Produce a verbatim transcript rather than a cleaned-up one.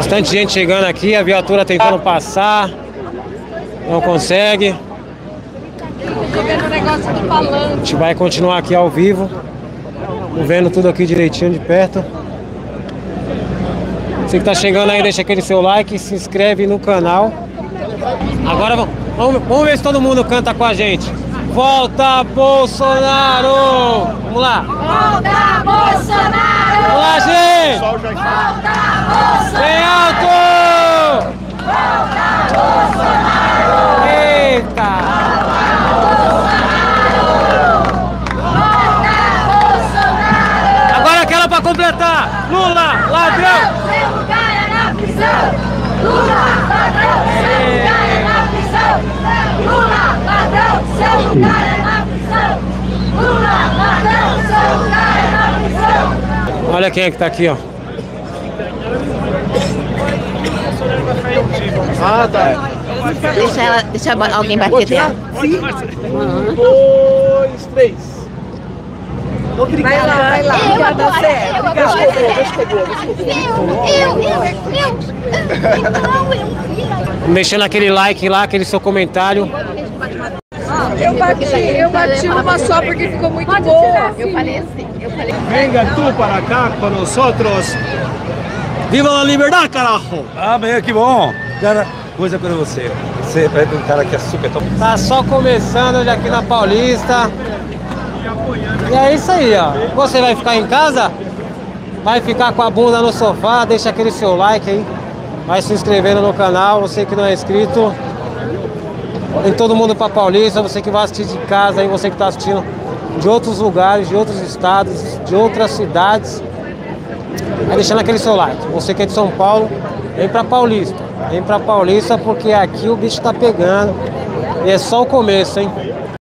Bastante gente chegando aqui, a viatura tentando passar, não consegue. A gente vai continuar aqui ao vivo, vendo tudo aqui direitinho de perto. Você que tá chegando aí, deixa aquele seu like, se inscreve no canal. Agora vamos, vamos ver se todo mundo canta com a gente. Volta Bolsonaro! Vamos lá! Volta Bolsonaro! Vamos lá, gente! Volta Bolsonaro! Bem alto! Volta Bolsonaro! Eita! Volta Bolsonaro! Agora aquela pra completar! Lula, ladrão! Seu lugar é na prisão! Lula, ladrão! Seu lugar é na prisão! Lula, ladrão! Seu lugar é na prisão! Lula, ladrão! Seu lugar é na prisão! Olha quem é que tá aqui, ó. Ah, tá. Deixa, ela, deixa alguém bater dela. Sim. Um, dois, três. Obrigada. Vai lá, vai lá. Obrigada, Zé. Obrigada. Deixa que eu vou, deixa que eu vou. Eu, eu, eu, não, eu. Deixando aquele like lá, aquele seu comentário. Eu bati, eu bati uma só porque ficou muito boa. Eu falei assim, eu falei. Venga tú para acá con nosotros. Viva a liberdade, carajo! Ah, meu, que bom! Cara, coisa para você. Você é um cara que é super top. Tá só começando hoje aqui na Paulista. E é isso aí, ó. Você vai ficar em casa? Vai ficar com a bunda no sofá? Deixa aquele seu like aí. Vai se inscrevendo no canal. Você que não é inscrito. Tem todo mundo pra Paulista. Você que vai assistir de casa aí. Você que tá assistindo de outros lugares, de outros estados, de outras cidades. Vai deixando aquele seu like. Você que é de São Paulo, vem pra Paulista. Vem pra Paulista porque aqui o bicho tá pegando. E é só o começo, hein?